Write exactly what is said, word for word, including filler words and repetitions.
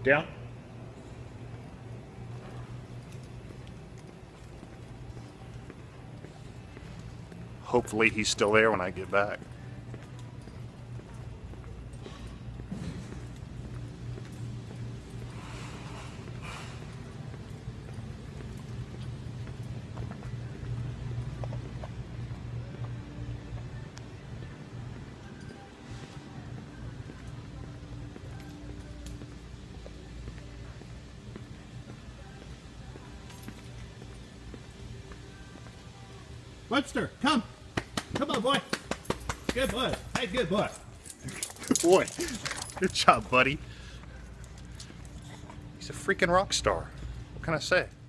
Down. Hopefully he's still there when I get back. Webster, come. Come on, boy. Good boy. Hey, good boy. Good boy. Good job, buddy. He's a freaking rock star. What can I say?